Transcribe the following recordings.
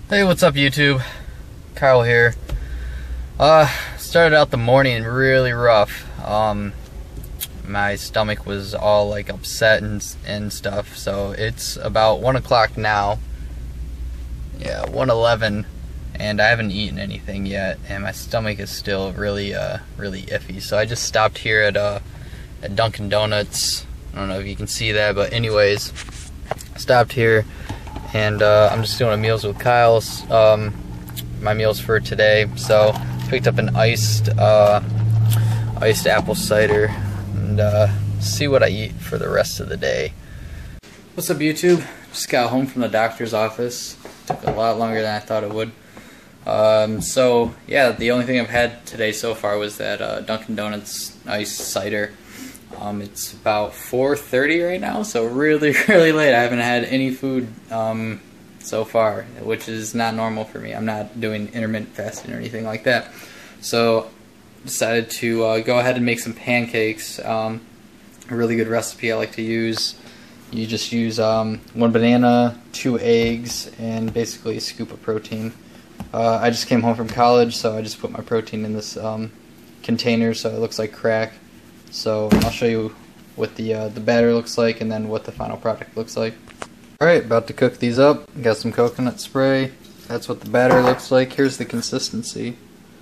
Hey, what's up YouTube? Kyle here. Started out the morning really rough. My stomach was all like upset and stuff, so it's about 1 o'clock now. Yeah, 1:11, and I haven't eaten anything yet, and my stomach is still really iffy. So I just stopped here at Dunkin' Donuts. I don't know if you can see that, but anyways, stopped here. And I'm just doing a meals with Kyle's, my meals for today. So picked up an iced apple cider, and see what I eat for the rest of the day. What's up YouTube? Just got home from the doctor's office. Took a lot longer than I thought it would. So yeah, the only thing I've had today so far was that Dunkin' Donuts iced cider. It's about 4:30 right now, so really late. I haven't had any food so far, which is not normal for me. I'm not doing intermittent fasting or anything like that. So decided to go ahead and make some pancakes. A really good recipe I like to use. You just use 1 banana, 2 eggs, and basically a scoop of protein. I just came home from college, so I just put my protein in this container so it looks like crack. So I'll show you what the batter looks like and then what the final product looks like. Alright, about to cook these up. Got some coconut spray. That's what the batter looks like. Here's the consistency.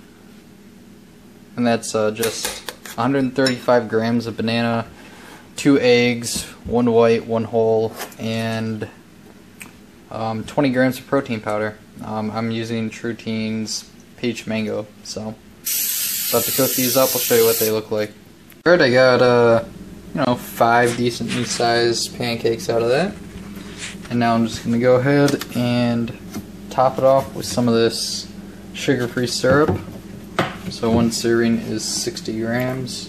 And that's just 135 grams of banana, 2 eggs, 1 white, 1 whole, and 20 grams of protein powder. I'm using Trutein's Peach Mango. So about to cook these up. I'll show you what they look like. Alright, I got 5 decently sized pancakes out of that, and now I'm just gonna go ahead and top it off with some of this sugar-free syrup. So 1 serving is 60 grams.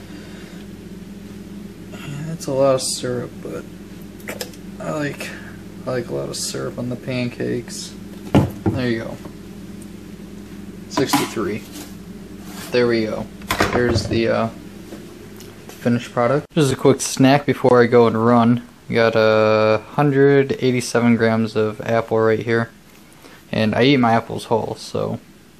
And that's a lot of syrup, but I like a lot of syrup on the pancakes. There you go. 63. There we go. Here's the finished product. Just a quick snack before I go and run. We got 187 grams of apple right here, and I eat my apples whole, so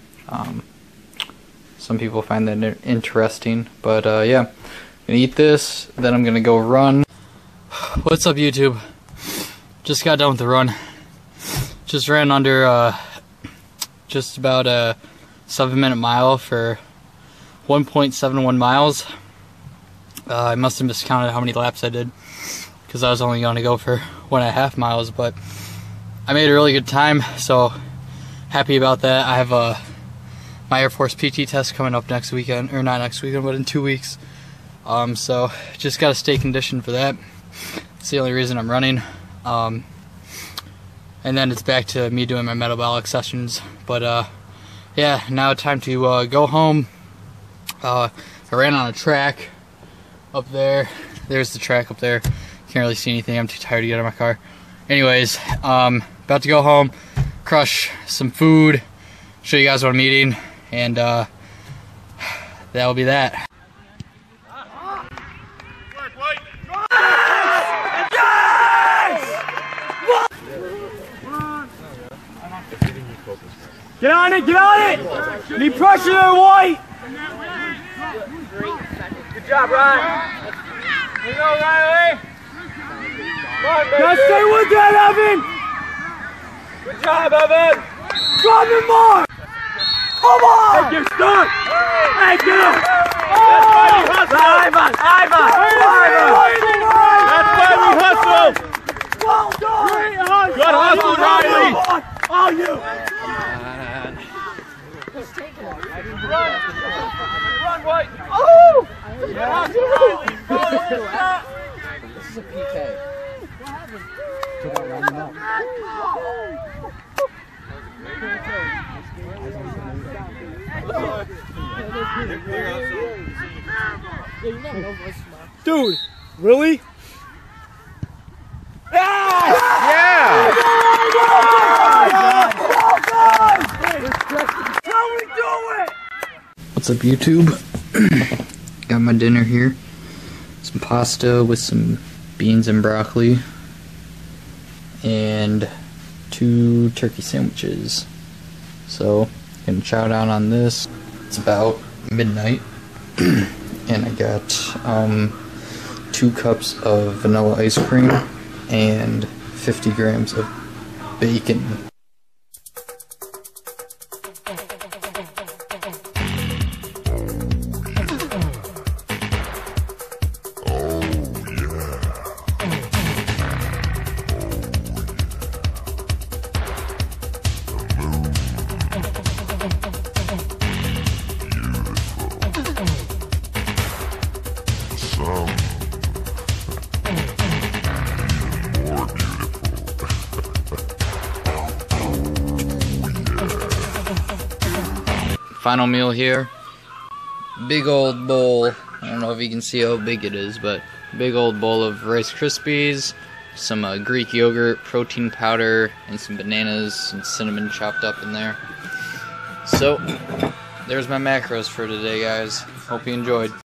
some people find that interesting, but yeah, I'm gonna eat this, then I'm gonna go run. What's up YouTube? Just got done with the run. Just ran under just about a 7-minute mile for 1.71 miles. I must have miscounted how many laps I did, because I was only going to go for 1.5 miles, but I made a really good time, so happy about that. I have my Air Force PT test coming up next weekend, or not next weekend, but in 2 weeks. So just got to stay conditioned for that. It's the only reason I'm running. And then it's back to me doing my metabolic sessions. But yeah, now time to go home. I ran on a track up there. There's the track up there. Can't really see anything. I'm too tired to get out of my car. Anyways, about to go home, crush some food, show you guys what I'm eating, and that'll be that. Get on it, get on it! Need pressure there, White! Good job, Ryan. Here you go, Riley. Now stay with that, Evan! Good job, Evan! Drop him more! Come on! Hey, get stuck! Hey, get him! That's Ivan! That's why we hustle! Well done! Good hustle, Riley! All you! Run, White! Oh! This is a PK. What happened? Took out rounding up. Dude, really? Yeah! How we do it? What's up YouTube? Got my dinner here. Some pasta with some beans and broccoli. And 2 2 turkey sandwiches. So, gonna chow down on this. It's about midnight, and I got 2 cups of vanilla ice cream and 50 grams of bacon. Final meal here. Big old bowl. I don't know if you can see how big it is, but big old bowl of Rice Krispies, some Greek yogurt, protein powder, and some bananas and cinnamon chopped up in there. So, there's my macros for today, guys. Hope you enjoyed.